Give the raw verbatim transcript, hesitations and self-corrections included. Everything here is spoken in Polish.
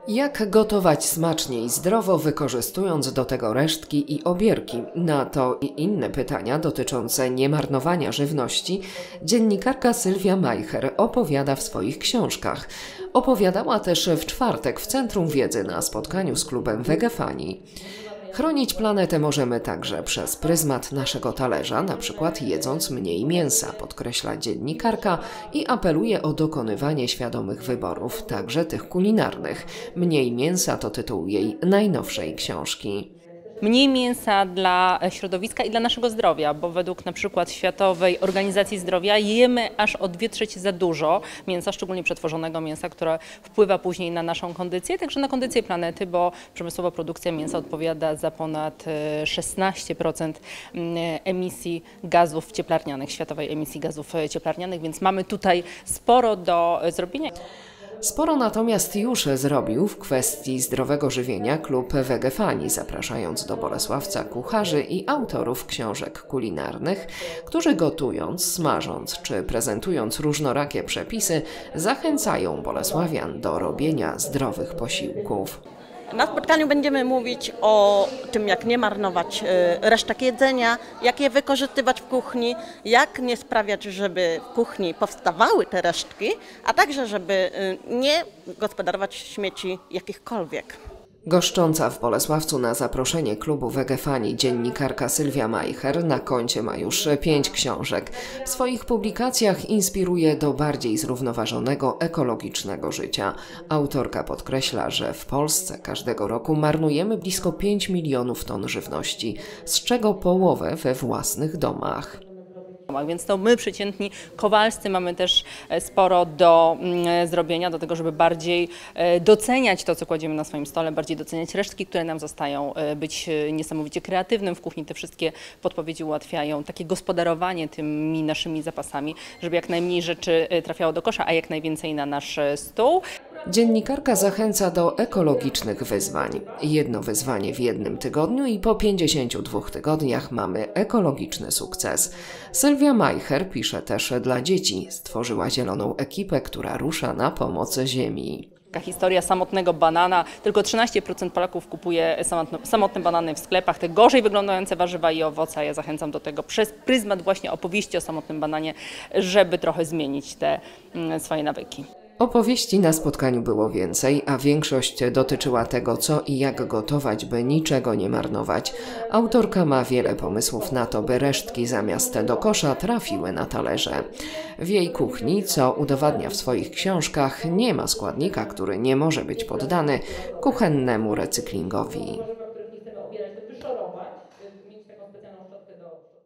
Jak gotować smacznie i zdrowo, wykorzystując do tego resztki i obierki? Na to i inne pytania dotyczące niemarnowania żywności dziennikarka Sylwia Majcher opowiada w swoich książkach. Opowiadała też w czwartek w Centrum Wiedzy na spotkaniu z klubem Wegefani. Chronić planetę możemy także przez pryzmat naszego talerza, na przykład jedząc mniej mięsa, podkreśla dziennikarka i apeluje o dokonywanie świadomych wyborów, także tych kulinarnych. Mniej mięsa to tytuł jej najnowszej książki. Mniej mięsa dla środowiska i dla naszego zdrowia, bo według na przykład Światowej Organizacji Zdrowia jemy aż o dwie trzecie za dużo mięsa, szczególnie przetworzonego mięsa, które wpływa później na naszą kondycję, także na kondycję planety, bo przemysłowa produkcja mięsa odpowiada za ponad szesnaście procent emisji gazów cieplarnianych, światowej emisji gazów cieplarnianych, więc mamy tutaj sporo do zrobienia. Sporo natomiast już zrobił w kwestii zdrowego żywienia klub Wegefani, zapraszając do Bolesławca kucharzy i autorów książek kulinarnych, którzy gotując, smażąc czy prezentując różnorakie przepisy, zachęcają bolesławian do robienia zdrowych posiłków. Na spotkaniu będziemy mówić o tym, jak nie marnować resztek jedzenia, jak je wykorzystywać w kuchni, jak nie sprawiać, żeby w kuchni powstawały te resztki, a także żeby nie gospodarować śmieci jakichkolwiek. Goszcząca w Bolesławcu na zaproszenie klubu Wegefani dziennikarka Sylwia Majcher na koncie ma już pięć książek. W swoich publikacjach inspiruje do bardziej zrównoważonego, ekologicznego życia. Autorka podkreśla, że w Polsce każdego roku marnujemy blisko pięć milionów ton żywności, z czego połowę we własnych domach. Więc to my, przeciętni kowalscy, mamy też sporo do zrobienia, do tego, żeby bardziej doceniać to, co kładziemy na swoim stole, bardziej doceniać resztki, które nam zostają, być niesamowicie kreatywnym w kuchni. Te wszystkie podpowiedzi ułatwiają takie gospodarowanie tymi naszymi zapasami, żeby jak najmniej rzeczy trafiało do kosza, a jak najwięcej na nasz stół. Dziennikarka zachęca do ekologicznych wyzwań. Jedno wyzwanie w jednym tygodniu i po pięćdziesięciu dwóch tygodniach mamy ekologiczny sukces. Sylwia Majcher pisze też dla dzieci. Stworzyła zieloną ekipę, która rusza na pomoc ziemi. Taka historia samotnego banana. Tylko trzynaście procent Polaków kupuje samotne banany w sklepach. Te gorzej wyglądające warzywa i owoce. Ja zachęcam do tego przez pryzmat właśnie opowieści o samotnym bananie, żeby trochę zmienić te swoje nawyki. Opowieści na spotkaniu było więcej, a większość dotyczyła tego, co i jak gotować, by niczego nie marnować. Autorka ma wiele pomysłów na to, by resztki zamiast do kosza trafiły na talerze. W jej kuchni, co udowadnia w swoich książkach, nie ma składnika, który nie może być poddany kuchennemu recyklingowi.